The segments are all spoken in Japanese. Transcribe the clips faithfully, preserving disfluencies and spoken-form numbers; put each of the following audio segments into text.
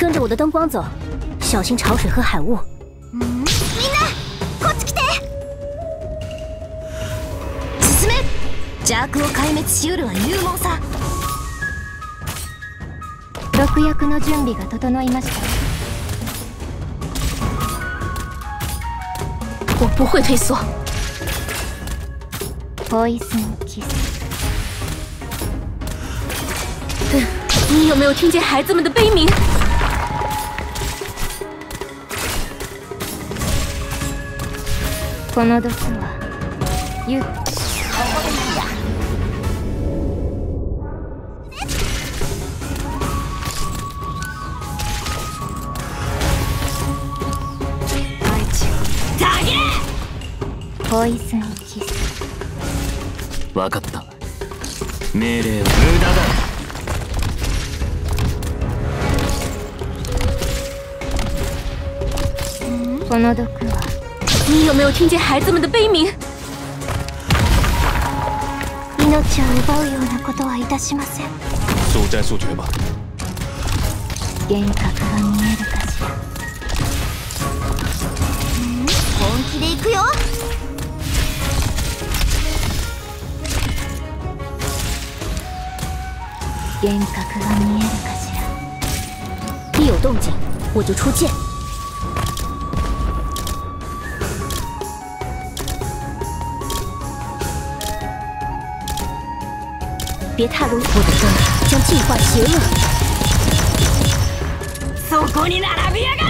跟着我的灯光走，小心潮水和海雾。 嗯，みんなこっち来て。進め。邪悪を壊滅しうるは勇猛さ。毒薬の準備が整いました。 我不会退缩。 ポイズンキス。 你有没有听见孩子们的悲鸣？ この毒はゆっポイズンキス。 分かった。命令は無駄だ。 この毒は你有没有听见孩子们的悲鸣？ 命を奪うようなことはいたしません。 速战速决吧。 幻覚が見えるかしら。本気で行くよ。幻覚が見えるかしら。 一有动静，我就出剑。别踏入我的灯，将计划邪恶。 そこに並びやがれ！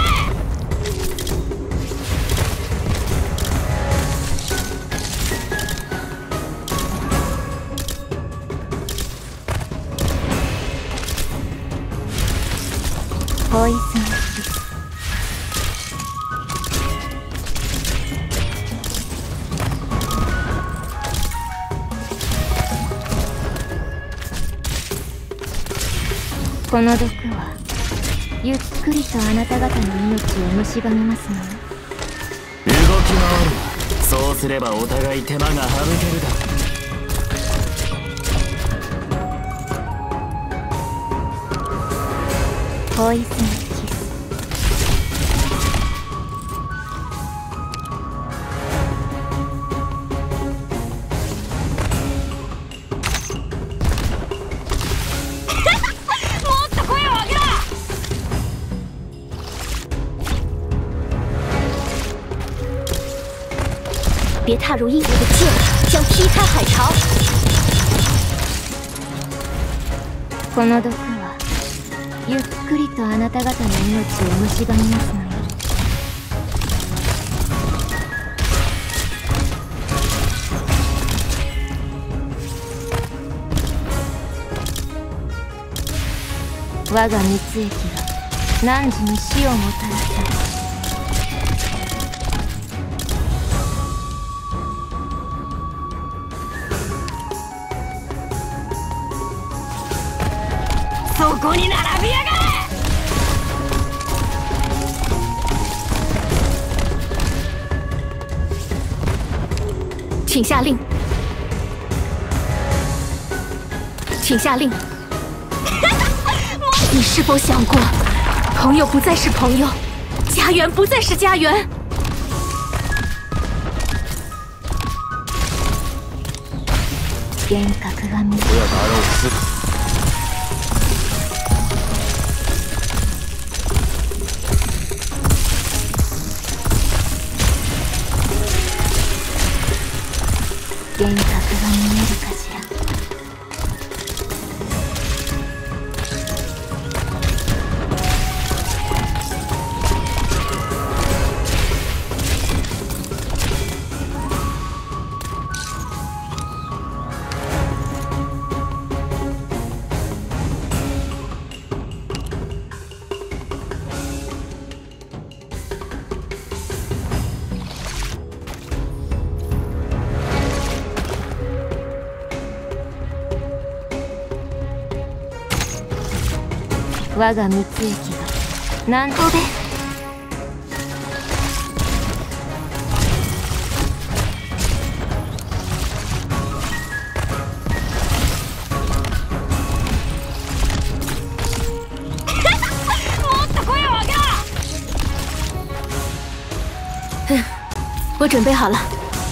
ポイズンキス。この毒はゆっくりとあなた方の命を蝕みますのよ。 動き回るわ。そうすればお互い手間が省けるだろう。ポイズンキス。 别踏入异国的剑，将劈开海潮。 この毒はゆっくりとあなた方の命を蝕みますのよ。我が蜜液が汝に死をもたらさる。そこに並びやがれ！ 请下令，请下令。你是否想过，朋友不再是朋友，家园不再是家园？ 幻覚が見える。 不要打扰我思考。 幻覚が見えるかしら。我が蜜液がなんとでもっと来い！ 我准备好了。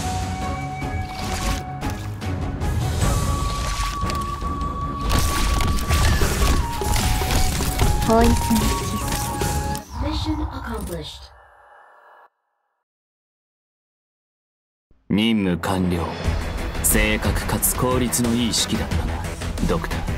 Mission accomplished. 任務完了。正確かつ効率のいい式だったな、ドクター。